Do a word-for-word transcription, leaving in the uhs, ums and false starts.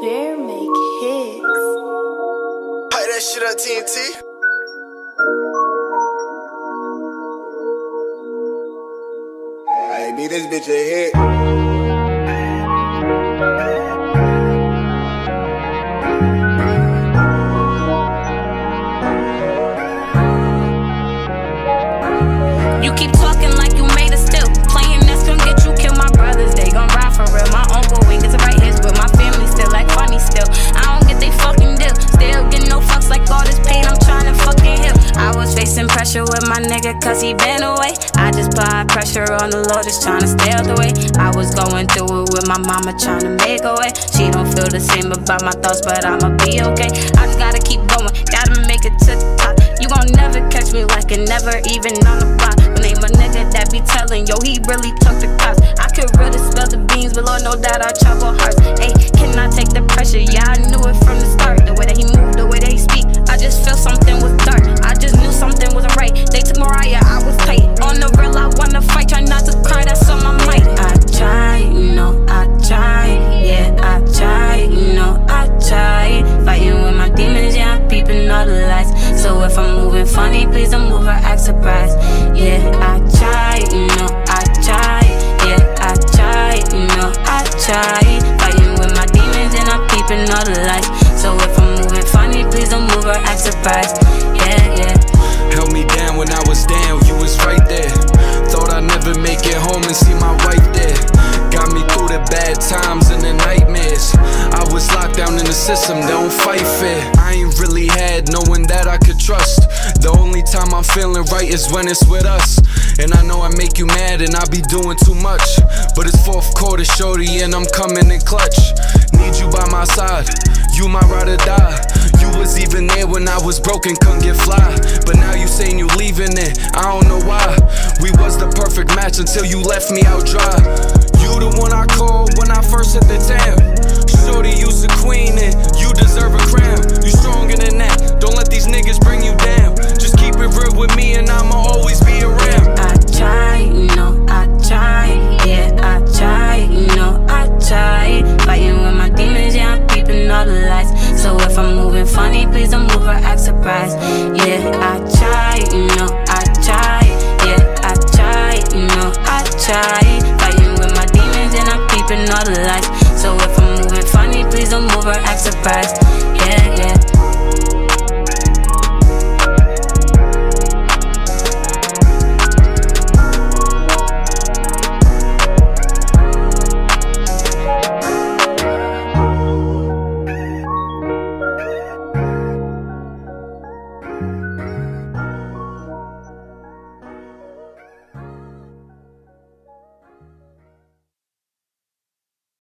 Bear make hits. Pipe that shit up, T N T. Hey, beat this bitch a hit. You keep talking like you made a still. Playing that's gonna get you killed. My brothers, they gon' ride for real. My uncle ain't get to write his will. My family still like funny still. I don't get they fucking deal. Still getting no fucks like all this pain I'm trying to fucking heal. I was facing pressure with my nigga cause he been away. I just applied pressure on the Lord, just trying to stay out the way. I was going through it with my mama trying to make a way. She don't feel the same about my thoughts, but I'ma be okay. I just gotta keep going, gotta make it to the top. You gon' never catch me like it, never even on the block. But name a nigga that be telling, yo, he really took the cops. I could really spell the beans, but Lord know that I trouble hearts. Ayy, can I take the pressure? Yeah, I knew it from the start. The way that he moved, the way that he speak, I just feel something was dark. I just knew something wasn't right. They took Mariah, I was tight. On the real, I wanna fight, try not to cry, that's on my mic. I try, you know, I try. Yeah, I try, you know, I try. Fighting with my demons, yeah, I'm peeping all the lights. So if I'm moving funny, please don't move or act surprised. Yeah, I try, you know, I try. Yeah, I try, you know, I try. Fighting with my demons and I'm peeping all the lights. So if I'm moving funny, please don't move or act surprised. Yeah, yeah. Held me down when I was down, you was right there. Thought I'd never make it home and see my wife there. Got me through the bad times and the nightmares. I was locked down in the system, don't fight fair. I ain't really had no one that I could trust. The only time I'm feeling right is when it's with us. And I know I make you mad and I be doing too much, but it's fourth quarter, shorty, and I'm coming in clutch. Need you by my side, you my ride or die. You was even there when I was broken, couldn't get fly. But now you saying you leaving it, I don't know why. We was the perfect match until you left me out dry. You the one I called when I first hit the town. Shorty, you's the queen and you deserve a crown. You stronger than that, don't let these niggas bring you down. Just keep it real with me and I'ma always be around. I try, you know, I try. Yeah, I try, you know, I try. Fighting with my demons, yeah, I'm peeping all the lights. So if I'm moving funny, please don't move or act surprised. Yeah, I try, you know, I try. Yeah, I try, you know, I try. Fighting with my demons and I'm peeping all the lights. So if I'm moving funny, please don't move or act surprised.